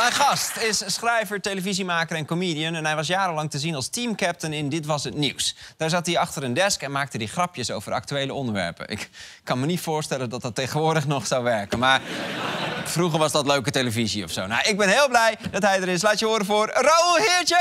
Mijn gast is schrijver, televisiemaker en comedian. En hij was jarenlang te zien als teamcaptain in Dit Was Het Nieuws. Daar zat hij achter een desk en maakte hij grapjes over actuele onderwerpen. Ik kan me niet voorstellen dat dat tegenwoordig nog zou werken. Maar vroeger was dat leuke televisie of zo. Nou, ik ben heel blij dat hij er is. Laat je horen voor Raoul Heertje!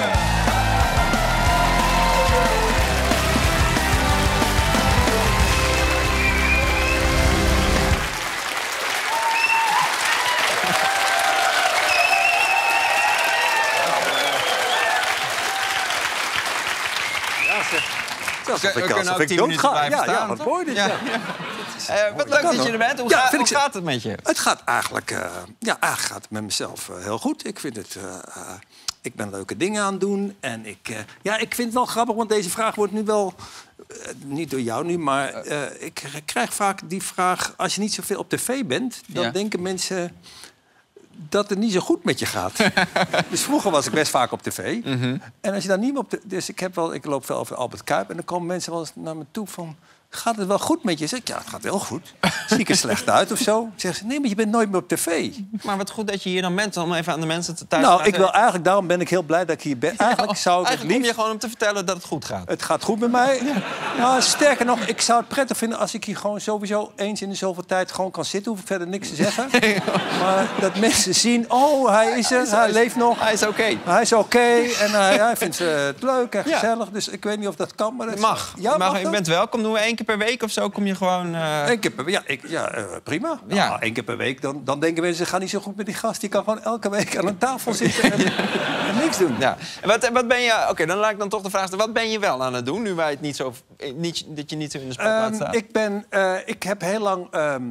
We kunnen ook 10 minuten blijven staan. Wat mooi dit. Wat leuk dat je er bent. Hoe gaat het met je? Het gaat eigenlijk, gaat het met mezelf heel goed. Ik vind het... ik ben leuke dingen aan het doen. En ik vind het wel grappig, want deze vraag wordt nu wel... niet door jou nu, maar ik krijg vaak die vraag... Als je niet zoveel op tv bent, dan denken mensen... dat het niet zo goed met je gaat. Dus vroeger was ik best vaak op tv. En als je dan niet meer op Dus ik loop veel over Albert Kuip... en dan komen mensen wel eens naar me toe van... Gaat het wel goed met je? Zeg ik, ja, het gaat wel goed. Zie ik er slecht uit of zo? Zeggen ze, nee, maar je bent nooit meer op tv. Maar wat goed dat je hier dan bent, om even aan de mensen te thuis... Nou, daarom ben ik heel blij dat ik hier ben. Eigenlijk kom je gewoon om te vertellen dat het goed gaat. Het gaat goed met mij. Ja. Nou, sterker nog, ik zou het prettig vinden als ik hier gewoon sowieso eens in de zoveel tijd gewoon kan zitten. Hoef ik verder niks te zeggen. Maar dat mensen zien, oh, hij is er, hij leeft nog. Hij is oké. Hij is oké en hij vindt het leuk en gezellig. Dus ik weet niet of dat kan, maar dat mag. Je bent welkom. Doen we 1 keer per week of zo? Kom je gewoon... 1 keer per week? Prima. Ja. Nou, 1 keer per week, dan denken mensen... gaat niet zo goed met die gast. Die kan gewoon elke week aan een tafel zitten en niks doen. Ja. Wat ben je... Oké, dan laat ik dan toch de vraag stellen. Wat ben je wel aan het doen, nu wij het niet zo... dat je niet zo in de spotlight staat? Ik heb heel lang...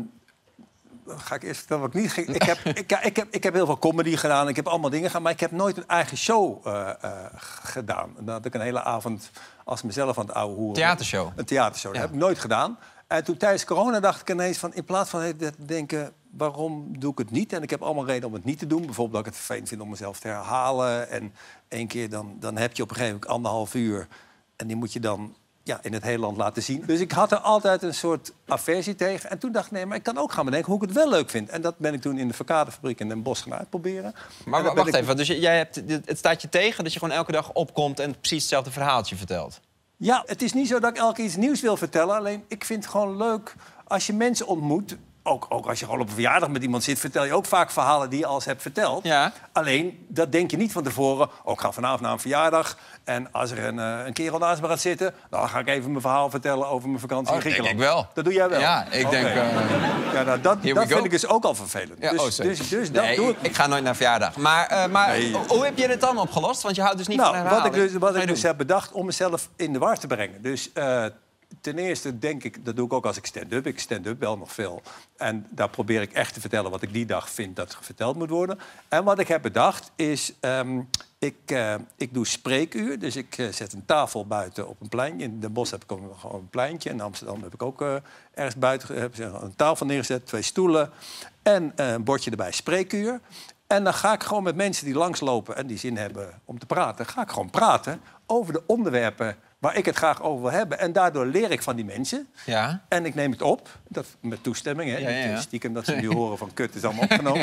ga ik eerst vertellen wat ik niet ging... Ik heb heel veel comedy gedaan. Ik heb allemaal dingen gedaan. Maar ik heb nooit een eigen show gedaan. Dan had ik een hele avond als mezelf aan het ouwe hoeren. Theatershow? Een theatershow. Dat heb ik nooit gedaan. En toen tijdens corona dacht ik ineens van... in plaats van te denken, waarom doe ik het niet? En ik heb allemaal redenen om het niet te doen. Bijvoorbeeld dat ik het vervelend vind om mezelf te herhalen. En 1 keer dan heb je op een gegeven moment 1,5 uur... en die moet je dan... in het hele land laten zien. Dus ik had er altijd een soort aversie tegen. En toen dacht ik, nee, maar ik kan ook gaan bedenken hoe ik het wel leuk vind. En dat ben ik toen in de verkadefabriek in Den Bosch gaan uitproberen. Maar wacht even, dus het staat je tegen dat je gewoon elke dag opkomt... en precies hetzelfde verhaaltje vertelt? Ja, het is niet zo dat ik elke keer iets nieuws wil vertellen. Alleen, ik vind het gewoon leuk als je mensen ontmoet... Ook als je gewoon op een verjaardag met iemand zit... vertel je ook vaak verhalen die je al eens hebt verteld. Ja. Alleen, dat denk je niet van tevoren. Ik ga vanavond naar een verjaardag... en als er een kerel naast me gaat zitten... dan ga ik even mijn verhaal vertellen over mijn vakantie in Griekenland. Denk ik wel. Dat doe jij wel? Ja, ik denk... dat vind ik dus ook al vervelend. Ja, dus dat doe ik. Ik ga nooit naar verjaardag. Maar nee. Hoe heb je dit dan opgelost? Want je houdt dus niet van herhaling. Wat ik dus heb bedacht om mezelf in de war te brengen. Dus... ten eerste denk ik, dat doe ik ook als ik stand-up. Ik stand-up wel nog veel. En daar probeer ik echt te vertellen wat ik die dag vind dat verteld moet worden. En wat ik heb bedacht is, ik doe spreekuur. Dus ik zet een tafel buiten op een plein. In Den Bosch heb ik ook gewoon een pleintje. In Amsterdam heb ik ook ergens buiten een tafel neergezet, 2 stoelen. En een bordje erbij, spreekuur. En dan ga ik gewoon met mensen die langslopen en die zin hebben om te praten... ga ik gewoon praten over de onderwerpen waar ik het graag over wil hebben. En daardoor leer ik van die mensen. Ja. En ik neem het op, met toestemming. Hè? Ja. Stiekem dat ze nu horen van kut, is allemaal opgenomen.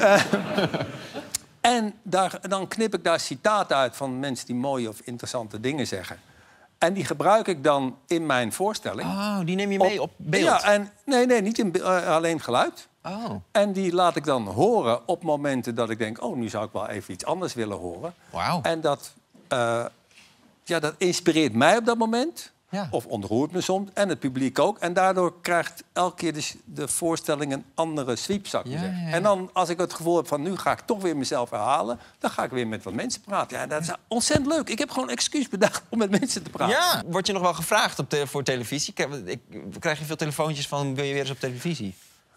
En dan knip ik daar citaten uit van mensen die mooie of interessante dingen zeggen. En die gebruik ik dan in mijn voorstelling. Oh, die neem je mee op beeld? Ja, nee, niet alleen geluid. Oh. En die laat ik dan horen op momenten dat ik denk... nu zou ik wel even iets anders willen horen. Wauw. En dat inspireert mij op dat moment. Ja. Of ontroert me soms. En het publiek ook. En daardoor krijgt elke keer de voorstelling een andere sweep, zou ik zeggen. Ja. En dan, als ik het gevoel heb van... nu ga ik toch weer mezelf herhalen... dan ga ik weer met wat mensen praten. Ja, dat is ontzettend leuk. Ik heb gewoon een excuus bedacht om met mensen te praten. Ja. Word je nog wel gevraagd voor televisie? Krijg je veel telefoontjes van... wil je weer eens op televisie?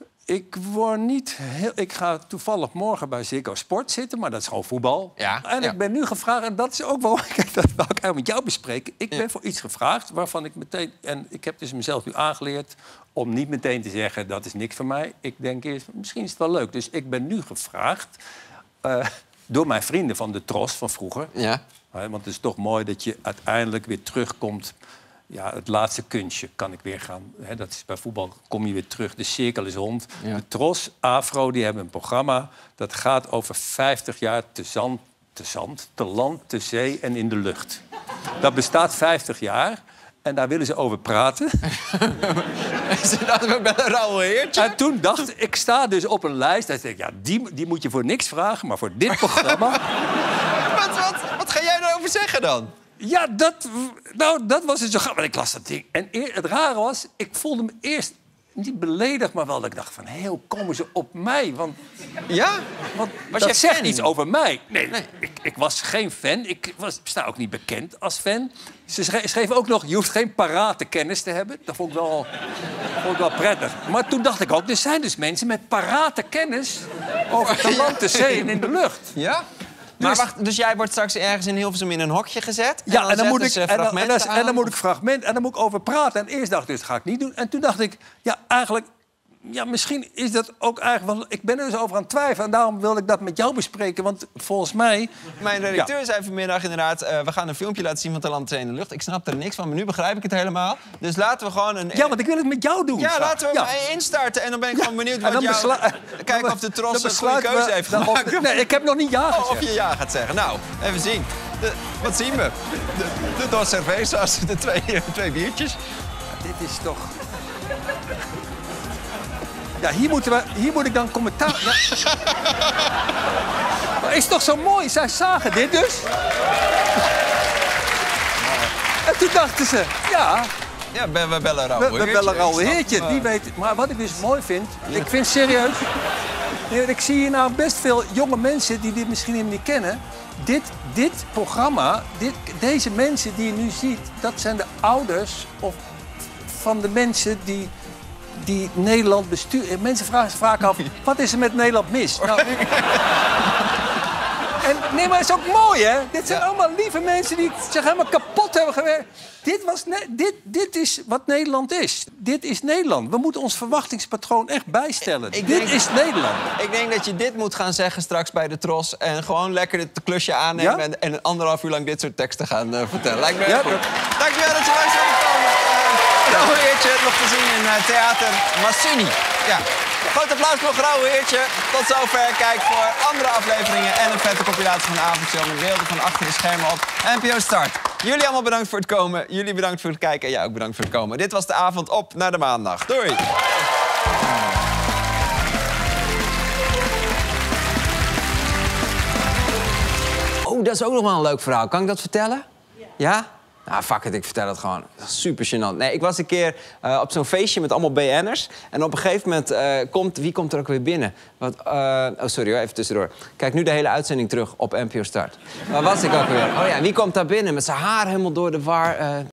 Ik ga toevallig morgen bij Ziggo Sport zitten, maar dat is gewoon voetbal. Ja, en ik ben nu gevraagd, en dat is ook waarom ik dat wil ik eigenlijk met jou bespreken. Ik ben voor iets gevraagd waarvan ik meteen... En ik heb dus mezelf nu aangeleerd om niet meteen te zeggen... dat is niks voor mij. Ik denk eerst, misschien is het wel leuk. Dus ik ben nu gevraagd door mijn vrienden van de Tros van vroeger. Ja. Want het is toch mooi dat je uiteindelijk weer terugkomt... Ja, het laatste kunstje kan ik weer gaan. Hè, dat is bij voetbal kom je weer terug. De cirkel is rond. Ja. De Tros, Afro, die hebben een programma. Dat gaat over 50 jaar te land, te zee en in de lucht. Dat bestaat 50 jaar. En daar willen ze over praten. Ze dachten, we bellen Raoul Heertje. En toen dacht ik, sta dus op een lijst. En ik denk, ja, die moet je voor niks vragen, maar voor dit programma. Wat ga jij erover zeggen dan? Ja, dat was dus zo grappig. Ik las dat ding. En het rare was, ik voelde me eerst niet beledigd, maar wel dat ik dacht van, hoe komen ze op mij? Want, ja? Want was dat jij zegt fan? iets over mij. Nee. Ik was geen fan. Ik sta ook niet bekend als fan. Ze schreven ook nog, je hoeft geen parate kennis te hebben. Dat vond ik wel prettig. Maar toen dacht ik ook, er zijn dus mensen met parate kennis over de land, de zee en in de lucht. Ja? Maar wacht, dus jij wordt straks ergens in Hilversum in een hokje gezet? Ja, en dan moet ik fragmenten en dan moet ik over praten. En eerst dacht ik, dat ga ik niet doen. En toen dacht ik, ja, eigenlijk... Ja, misschien is dat ook eigenlijk... Want ik ben er dus over aan het twijfelen. En daarom wilde ik dat met jou bespreken. Want volgens mij... Mijn redacteur zei vanmiddag inderdaad... we gaan een filmpje laten zien van de land, zee en de lucht. Ik snap er niks van, maar nu begrijp ik het helemaal. Dus laten we gewoon een... Ja, want ik wil het met jou doen. Ja, laten we instarten. En dan ben ik gewoon benieuwd wat jou... Kijken of de Tros een goede keuze heeft gemaakt. Nee, ik heb nog niet ja gezegd. Of je ja gaat zeggen. Nou, even zien. Wat zien we? De dos cervezas, de twee biertjes. Dit is toch... Ja, hier moet ik dan commentaar... Ja. Maar is toch zo mooi? Zij zagen dit dus. En toen dachten ze, ja... Ja, we bellen Raoul Heertje. We bellen Raoul Heertje, die weet... Maar wat ik dus mooi vind, ik vind serieus... Ik zie hier nou best veel jonge mensen die dit misschien helemaal niet kennen. Dit programma, deze mensen die je nu ziet... dat zijn de ouders van de mensen die Nederland besturen. Mensen vragen zich vaak af, wat is er met Nederland mis? Nou, nee, maar het is ook mooi, hè? Dit zijn allemaal lieve mensen die zich helemaal kapot hebben gewerkt. Dit is wat Nederland is. Dit is Nederland. We moeten ons verwachtingspatroon echt bijstellen. Dit is Nederland. Ik denk dat je dit moet gaan zeggen straks bij de Tros... en gewoon lekker dit klusje aannemen... en 1,5 uur lang dit soort teksten gaan vertellen. Lijkt me heel goed. Dankjewel dat je langs bent gekomen. Raoul Heertje, nog te zien in Theater Massini. Ja. Groot applaus voor Raoul Heertje. Tot zover. Kijk voor andere afleveringen en een vette compilatie van de avondshow... met beelden van achter de schermen op NPO Start. Jullie allemaal bedankt voor het komen. Jullie bedankt voor het kijken. En jij ook bedankt voor het komen. Dit was de avond op naar de maandag. Doei. Oh, dat is ook nog wel een leuk verhaal. Kan ik dat vertellen? Ja? Nou, fuck it, ik vertel het gewoon. Dat is super gênant. Nee, ik was een keer op zo'n feestje met allemaal BN'ers. En op een gegeven moment wie komt er ook weer binnen? Oh, sorry hoor, even tussendoor. Kijk nu de hele uitzending terug op NPO Start. Waar was ik ook weer? Oh ja, wie komt daar binnen met zijn haar helemaal door de war?